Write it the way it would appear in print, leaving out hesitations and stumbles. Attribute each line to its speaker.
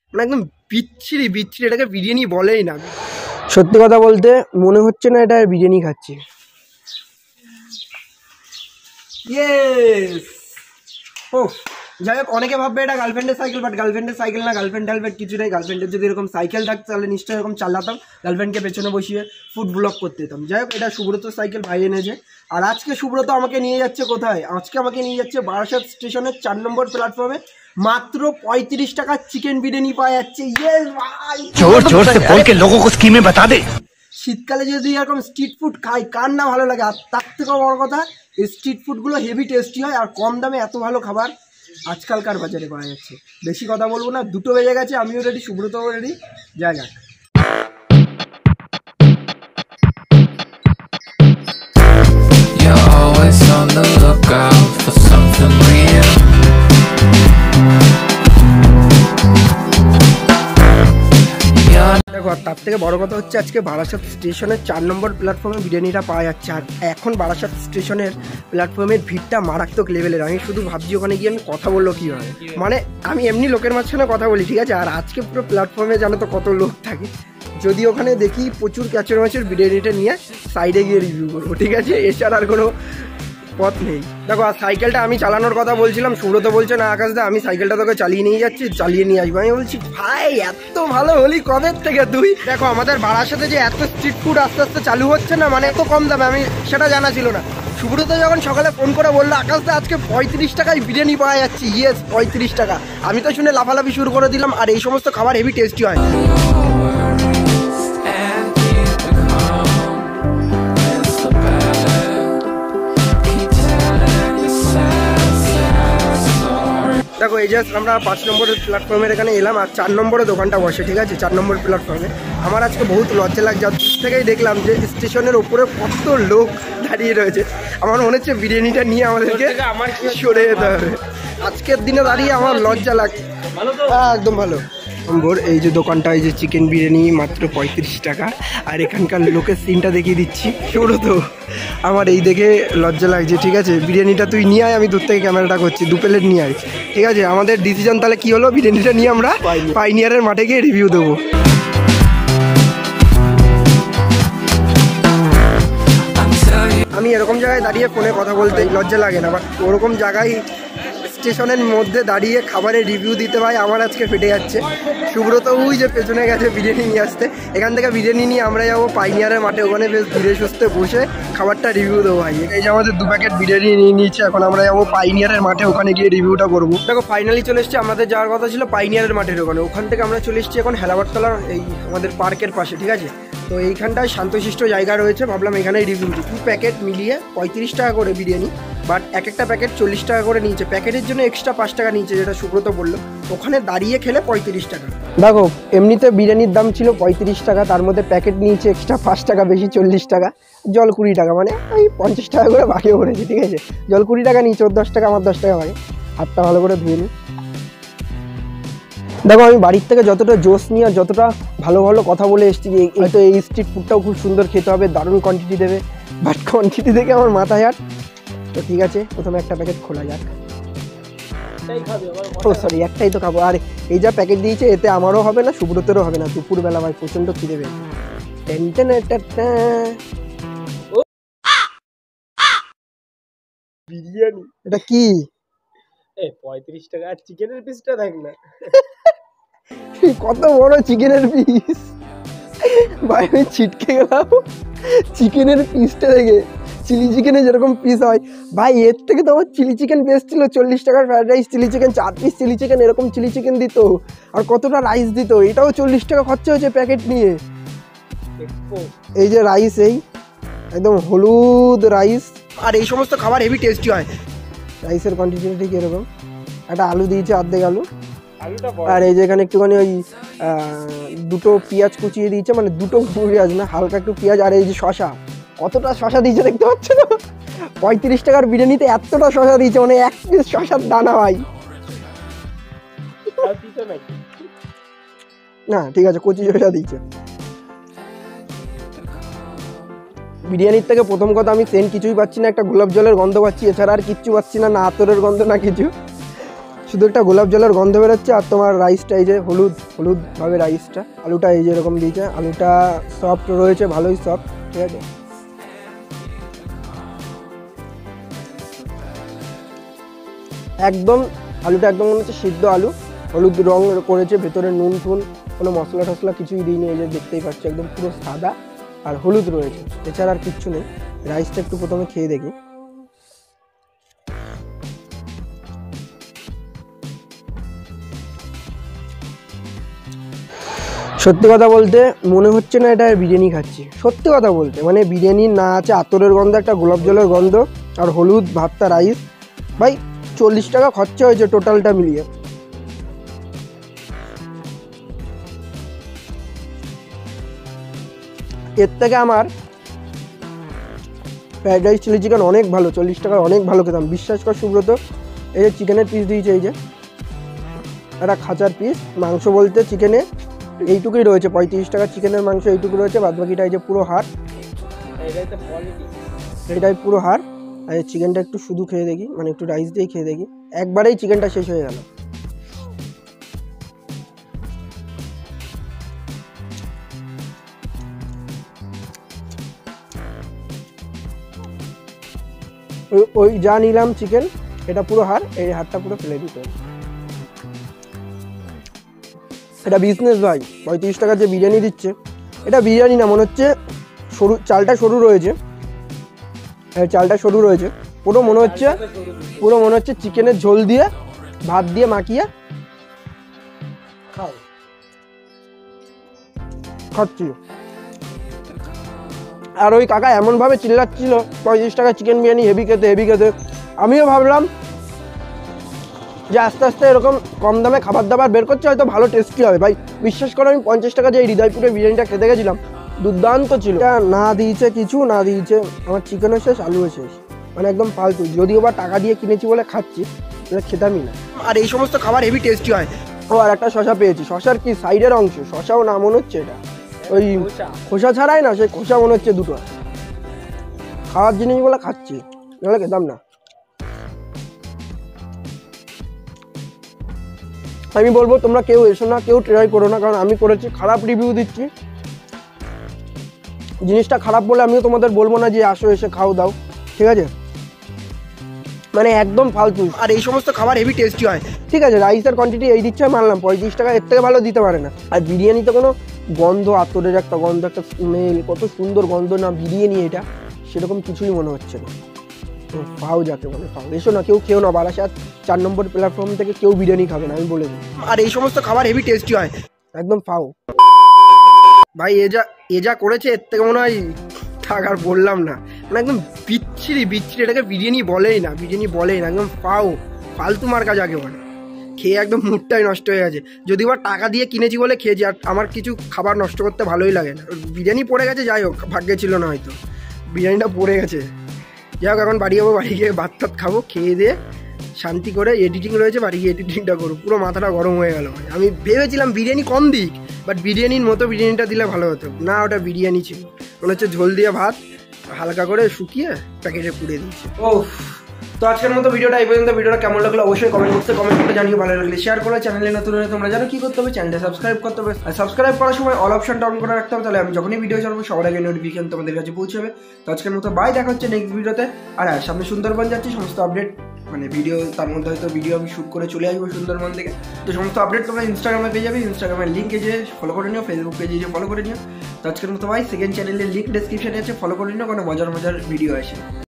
Speaker 1: মানে একদম বিচ্ছিরি বিচ্ছিরি, এটাকে বিরিয়ানি বলেই না। সত্যি কথা বলতে মনে হচ্ছে না এটা বিরিয়ানি খাচ্ছি। ইয়েস। ও যাই হোক, অনেকে ভাববে এটা গার্লফ্রেন্ডের সাইকেল, বাট গার্লফ্রেন্ডের সাইকেল না, গার্লফ্রেন্ড টার্লফ্রেন্ড কিছু নেই। গার্লফ্রেন্ডের যদি এরকম সাইকেল থাকতো তাহলে নিশ্চয়ই এরকম চালাতাম, গার্লফ্রেন্ডকে পেছনে বসিয়ে ফুড ব্লগ করতে যেতাম। যাই হোক, এটা সুব্রতর সাইকেল, ভাই এনেছে। আর আজকে সুব্রত আমাকে নিয়ে যাচ্ছে কোথায়? আজকে আমাকে নিয়ে যাচ্ছে বারাসাত স্টেশনের 4 নম্বর প্ল্যাটফর্মে। মাত্র 35 টাকার চিকেন বিরিয়ানি পাওয়া যাচ্ছে। ইয়েস ভাই, জোর জোর সে বল কে লোগোं को স্কিমে বাতা দে। শীতকালে যদি এরকম স্ট্রিট ফুড খাই কার না ভালো লাগে? আর তার থেকেও বড় কথা, এই স্ট্রিট ফুডগুলো হেভি টেস্টি হয় আর কম দামে এত ভালো খাবার আজকালকার বাজারে পাওয়া যাচ্ছে। বেশি কথা বলবো না, 2টো বেজে গেছে, আমিও রেডি, সুব্রতও রেডি, যা যাক। দেখো, আর তার থেকে বড় কথা হচ্ছে আজকে বারাসাত স্টেশনের 4 নম্বর প্ল্যাটফর্মে বিরিয়ানিটা পাওয়া যাচ্ছে। আর এখন বারাসাত স্টেশনের প্ল্যাটফর্মের ভিড়টা মারাত্মক লেভেলের। আমি শুধু ভাবছি ওখানে গিয়ে আমি কথা বললো কী হয়। মানে আমি এমনি লোকের মাঝখানে কথা বলি, ঠিক আছে, আর আজকে পুরো প্ল্যাটফর্মে জানো তো কত লোক থাকে। যদি ওখানে দেখি প্রচুর ক্যাচের মাছের বিরিয়ানিটা নিয়ে সাইডে গিয়ে রিভিউ করবো, ঠিক আছে, এছাড়া আর কোনো পথ নেই। দেখো, আর সাইকেলটা আমি চালানোর কথা বলছিলাম, সুব্রত বলছে না আকাশদা আমি সাইকেলটা তোকে চালিয়ে নিয়ে যাচ্ছি, চালিয়ে নিয়ে আসবো। আমি বলছি ভাই এত ভালো হলি কবে থেকে তুই? দেখো, আমাদের বারাসাতে যে এত স্ট্রিট ফুড আস্তে আস্তে চালু হচ্ছে না, মানে এত কম দামে, আমি সেটা জানা ছিল না। সুব্রত যখন সকালে ফোন করে বললো আকাশদা আজকে 35 টাকায় বিরিয়ানি পাওয়া যাচ্ছে, ইয়েস 35 টাকা, আমি তো শুনে লাফালাফি শুরু করে দিলাম। আর এই সমস্ত খাবার হেভি টেস্টি হয়। দেখো, এই জাস্ট আমরা 5 নম্বরের প্ল্যাটফর্মের এখানে এলাম, আর 4 নম্বরে দোকানটা বসে, ঠিক আছে, 4 নম্বর প্ল্যাটফর্মে। আমার আজকে বহুত লজ্জা লাগছে, যার থেকেই দেখলাম যে স্টেশনের ওপরে কত লোক দাঁড়িয়ে রয়েছে। আমার মনে হচ্ছে বিরিয়ানিটা নিয়ে আমাদেরকে সরে যেতে হবে। আজকের দিনে দাঁড়িয়ে আমার লজ্জা লাগছে। হ্যাঁ, একদম ভালো। এই যে দোকানটা, এই যে চিকেন বিরিয়ানি মাত্র 35 টাকা। আর এখানকার লোকের সিনটা দেখিয়ে দিচ্ছি। সুব্রত, আমার এই দেখে লজ্জা লাগছে, ঠিক আছে, বিরিয়ানিটা তুই নিয়ে আয়, আমি দূর থেকে ক্যামেরাটা করছি, 2 প্লেট নিয়ে আয়, ঠিক আছে। আমাদের ডিসিশন তাহলে কি হলো, বিরিয়ানিটা নিয়ে আমরা পাইনিয়ারের মাঠে গিয়ে রিভিউ দেবো। আমি এরকম জায়গায় দাঁড়িয়ে ফোনে কথা বলতে লজ্জা লাগে না, বাট ওরকম জায়গায় স্টেশনের মধ্যে দাঁড়িয়ে খাবারের রিভিউ দিতে ভাই আমার আজকে ফেটে যাচ্ছে। সুব্রত ওই যে পেছনে গেছে বিরিয়ানি নিয়ে আসতে, এখান থেকে বিরিয়ানি নিয়ে আমরা যাবো পাইনিয়ারের মাঠে, ওখানে বেশ ধীরে সুস্থে বসে খাবারটা রিভিউ দেবো ভাই। এই যে আমাদের 2 প্যাকেট বিরিয়ানি নিয়ে নিয়েছে, এখন আমরা যাবো পাইনিয়ারের মাঠে, ওখানে গিয়ে রিভিউটা করবো। দেখো, ফাইনালি চলে এসেছি, আমাদের যাওয়ার কথা ছিল পাইনিয়ারের মাঠের ওখানে, ওখান থেকে আমরা চলে এসেছি এখন হেলাবারতলার এই আমাদের পার্কের পাশে, ঠিক আছে। তো এইখানটায় শান্তশিষ্ট জায়গা রয়েছে, ভাবলাম এখানেই রিভিউ দিই। 2 প্যাকেট মিলিয়ে 35 টাকা করে বিরিয়ানি, বাট এক একটা প্যাকেট 40 টাকা করে নিয়েছে। প্যাকেটের জন্য এক্সট্রা 5 টাকা নিয়েছে, যেটা সুব্রত বললো। ওখানে দাঁড়িয়ে খেলে 35 টাকা। দেখো, এমনিতে বিরিয়ানির দাম ছিল 35 টাকা, তার মধ্যে প্যাকেট নিয়েছে এক্সট্রা 5 টাকা বেশি, 40 টাকা, জল 20 টাকা, মানে ওই 50 টাকা করে বাকিও করেছি, ঠিক আছে। জল 20 টাকা নিয়েছে, ওর 10 টাকা, আমার 10 টাকা বাকি। হাতটা ভালো করে ধুয়ে নিই। দেখো, আমি বাড়ির থেকে যতটা জোশ নিয়ে আর যতটা ভালো ভালো কথা বলে এসেছি যে হয়তো এই স্ট্রিট ফুডটাও খুব সুন্দর খেতে হবে, দারুণ কোয়ান্টিটি দেবে, বাট কোয়ান্টিটি দেখে আমার মাথায় হাট। তো ঠিক আছে, প্রথমে একটা প্যাকেট খোলা যাক। ও সরি, একটাই তো খাবো। আর এই যা প্যাকেট দিয়েছে এতে আমারও হবে না, সুব্রতেরও হবে না। দুপুরবেলা ভাই প্রচণ্ড খিদে পেয়ে বিরিয়ানি। এটা কি 35 টাকা? চিকেনের পিসটা দেখ না কত বড় চিকেনের পিস ভাই, আমি ছিটকে গেলাম চিকেনের পিসটা দেখে। চিলি চিকেনে যেরকম পিস হয় ভাই, এর থেকে তো আমার চিলি চিকেন বেস্ট ছিল। 40 টাকার fried rice, chilli chicken, 4 piece chilli chicken, এরকম চিলি চিকেন দিত, আর কতটা রাইস দিত। এটাও 40 টাকা খরচা হয়েছে প্যাকেট নিয়ে। এই যে রাইস, এই একদম হলুদ রাইস, আর এই সমস্ত খাবার হেভি টেস্টি হয়। রাইসের কোয়ান্টিটিটা ঠিক এরকম। একটা আলু দিয়েছে, অর্ধেক আলু, আর এই যে এখানে একটুখানি ওই 2টো পেঁয়াজ কুচিয়ে দিয়েছে, মানে 2টো পেঁয়াজ না, হালকা একটু পেঁয়াজ। আর এই যে শশা, কতটা শশা দিয়েছে দেখতে পাচ্ছ না? 35 টাকার বিরিয়ানিতে এতটা শশা দিয়েছে, মানে 1 পিস শশার দানা ভাই। না ঠিক আছে, কচি শশা দিয়েছে। বিরিয়ানির থেকে প্রথম কথা আমি সেন্ট কিছুই পাচ্ছি না, একটা গোলাপ জলের গন্ধ পাচ্ছি, এছাড়া আর কিচ্ছু পাচ্ছি না, না আতরের গন্ধ না কিছু। শুধু একটা গোলাপ জলের গন্ধ বেরোচ্ছে। আর তোমার রাইসটা এই যে হলুদ হলুদভাবে রাইসটা, আলুটা এই যে এরকম দিয়েছে, আলুটা সফট রয়েছে, ভালোই সফট, ঠিক আছে। একদম আলুটা একদম মনে হচ্ছে সিদ্ধ আলু, হলুদ রং করেছে, ভেতরে নুন টুন কোনো মশলা টশলা কিছুই দিইনি, এই যে দেখতেই পাচ্ছি একদম পুরো সাদা আর হলুদ রয়েছে, এছাড়া আর কিচ্ছু নেই। রাইসটা একটু প্রথমে খেয়ে দেখি। সত্যি কথা বলতে মনে হচ্ছে না এটা বিরিয়ানি খাচ্ছি, সত্যি কথা বলতে। মানে বিরিয়ানি না আছে, আতরের গন্ধ, একটা গোলাপ জলের গন্ধ আর হলুদ ভাতটা রাইস। ভাই 40 টাকা খরচা হয়েছে টোটালটা মিলিয়ে। এর থেকে আমার ফ্রাইড রাইস চিলি চিকেন অনেক ভালো, 40 টাকার অনেক ভালো খেতাম, বিশ্বাস কর সুব্রত। এই যে চিকেনের পিস দিয়েছে, এই যে একটা খাঁচার পিস, মাংস বলতে চিকেনে এইটুকুই রয়েছে, 35 টাকার চিকেনের মাংস এইটুকু রয়েছে, বাদ বাকিটা এই যে পুরো হাড়, এটাই পুরো হাড়। আর এই চিকেনটা একটু শুধু খেয়ে দেখি, মানে একটু রাইস দিয়েই খেয়ে দেখি, একবারেই চিকেনটা শেষ হয়ে গেল। ওই যা নিলাম চিকেন, এটা পুরো হাড়, এই হাড়টা পুরো ফেলে দিতে। এটা বিজনেস ভাই, 35 টাকার যে বিরিয়ানি দিচ্ছে, এটা বিরিয়ানি না, মনে হচ্ছে সরু, চালটা সরু রয়েছে, চালটা সরু রয়েছে, পুরো মনে হচ্ছে চিকেনের ঝোল দিয়ে ভাত দিয়ে মাখিয়ে খাচ্ছি। আর ওই কাকা এমনভাবে চিল্লাচ্ছিল 35 টাকা চিকেন বিরিয়ানি, হেভি খেতে হেভি খেতে। আমিও ভাবলাম যে আস্তে আস্তে এরকম কম দামে খাবার দাবার বের করছে, হয়তো ভালো টেস্টি হবে। ভাই বিশ্বাস করো, আমি 50 টাকা যে এই হৃদয়পুরের বিরিয়ানিটা খেতে গেছিলাম, দুর্দান্ত ছিল। না দিয়েছে কিছু, না দিয়েছে আমার চিকেনও শেষ, আলুও শেষ, মানে একদম ফালতু। যদিও বা টাকা দিয়ে কিনেছি বলে খাচ্ছি, খেতামই না। আর এই সমস্ত খাবার হেভি টেস্টি হয়। ও আর একটা শশা পেয়েছি, শশার কি সাইডের অংশ, শশাও না মনে হচ্ছে, এটা ওই খোসা ছাড়াই না, সেই খোসা মনে হচ্ছে দুটো। খাওয়ার জিনিসগুলো খাচ্ছি, নাহলে খেতাম না। আমি বলবো তোমরা কেউ এসো না, কেউ ট্রাই করো না, কারণ আমি করেছি, খারাপ রিভিউ দিচ্ছি। জিনিসটা খারাপ বলে আমিও তোমাদের বলবো না যে আসো এসে খাও দাও, ঠিক আছে, মানে একদম ফালতু। আর এই সমস্ত খাবার হেভি টেস্টি হয়, ঠিক আছে। রাইসের কোয়ান্টিটি এই দিচ্ছে মানলাম, 35 টাকা, এর থেকে ভালো দিতে পারে না। আর বিরিয়ানিতে কোনো গন্ধ, আতরের একটা গন্ধ, একটা স্মেল, কত সুন্দর গন্ধ না বিরিয়ানি, এটা সেরকম কিছুই মনে হচ্ছে না। পাও যাকে বলে পাও, এসো না, কেউ খেও না, বারাসাত 4 নম্বর প্ল্যাটফর্ম থেকে কেউ বিরিয়ানি খাবে না, আমি বলে দিই। আর এই সমস্ত খাবার হেভি টেস্টি হয়, একদম পাও। ভাই এ যা করেছে, এর থেকে মনে হয় থাক আর বললাম না, মানে একদম বিচ্ছিরি, এটাকে বিরিয়ানি বলেই না, একদম ফালতু মার্কা যাকে বলে। খেয়ে একদম মুডটাই নষ্ট হয়ে গেছে। যদিও বা টাকা দিয়ে কিনেছি বলে খেয়েছি, আর আমার কিছু খাবার নষ্ট করতে ভালোই লাগে না। বিরিয়ানি পড়ে গেছে, যাই হোক, ভাগ্যে ছিল না হয়তো, বিরিয়ানিটা পড়ে গেছে। যাই হোক, এখন বাড়ি যাবো, বাড়ি গিয়ে ভাত টাত খাবো, খেয়ে দিয়ে শান্তি করে, এডিটিং রয়েছে, বাড়ি গিয়ে এডিটিংটা করবো। পুরো মাথাটা গরম হয়ে গেল। আমি ভেবেছিলাম বিরিয়ানি কম দিক, বাট বিরিয়ানির মতো বিরিয়ানিটা দিলে ভালো হতো না, ওটা বিরিয়ানি ছিল, মনে হচ্ছে ঝোল দিয়ে ভাত হালকা করে শুকিয়ে প্যাকেটে পুড়ে দিয়েছে। ও তো আজকের মতো ভিডিওটা এই পর্যন্ত। ভিডিওটা কেমন লাগলো অবশ্যই কমেন্ট বক্সে কমেন্ট করে জানিও। ভালো লাগলে শেয়ার করে, চ্যানেলে নতুন হলে তোমরা জানো কি করতে হবে, চ্যানেলটা সাবস্ক্রাইব করতে হবে। আর সাবস্ক্রাইব করার সময় অল অপশনটা অন করে রাখতে হবে, তাহলে আমি যখনই ভিডিও ছাড়বো সবার আগে নোটিফিকেশন তোমাদের কাছে পৌঁছাবে। তো আজকের মতো বাই, দেখা হচ্ছে নেক্সট ভিডিওতে। আর সামনে সুন্দরবন যাচ্ছি, সমস্ত আপডেট, মানে ভিডিও, তার মধ্যে হয়তো ভিডিও আমি শ্যুট করে চলে আসবো সুন্দরবন থেকে। তো সমস্ত আপডেট তোমরা ইনস্টাগ্রামে পেয়ে যাবে, ইনস্টাগ্রামের লিঙ্ক এসে ফলো করে নিও, ফেসবুক পেজে এসে ফলো করে নিও। তো আজকের মতো বাই। সেকেন্ড চ্যানেলের লিঙ্ক ডেসক্রিপশনে আছে, ফলো করে নিও, কোনো মজার ভিডিও আসে।